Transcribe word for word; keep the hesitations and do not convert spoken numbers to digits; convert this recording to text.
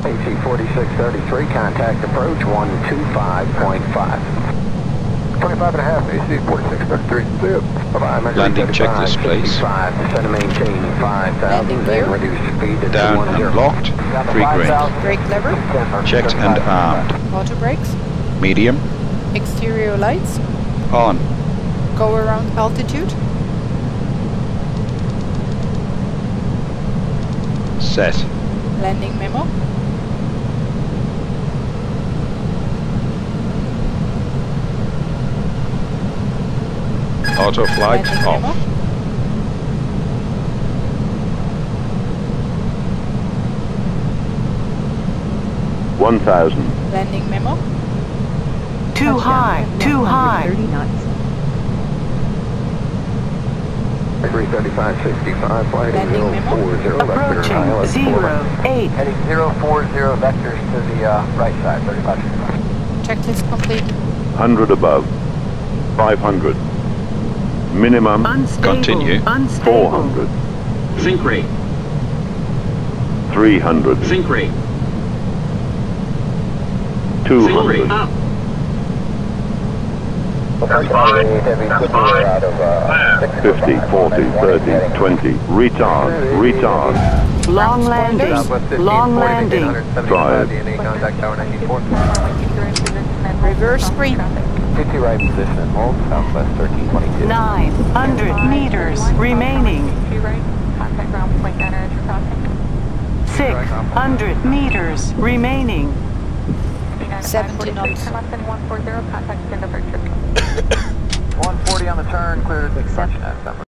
A C forty-six thirty-three, contact approach one two five point five. twenty-five and a half, A C forty-six thirty-three. Landing checklist, please. Descend to maintain five thousand, then reduce speed to Down and locked. Three green. Brake lever. Checked and armed. Auto brakes. Medium. Exterior lights. On. Go around altitude. Set. Landing memo. Auto flight Landing off. memo. one thousand. Landing memo. Too high, too high. thirty knots. three thirty-five sixty-five, flight Landing zero memo. four zero, vector Approaching pilot zero, eight. Heading zero four zero, vectors to the uh, right side, thirty-five sixty-five. Checklist complete. one hundred above. five hundred. Minimum Unstable. Continue. Unstable. four hundred. Sync rate. three hundred. Sync rate. two Sync rate. hundred. Up. fifty, forty, thirty, twenty. Retard. Retard. Long landing. Long landing. Drive. Reverse screen. fifty right position, hold, southwest thirteen twenty-two. Nine hundred meters remaining. Contact ground point nine as you're crossing. Six hundred meters remaining. seventy knots. Turn left in one four zero, contact stand up. one forty on the turn, clear to take section at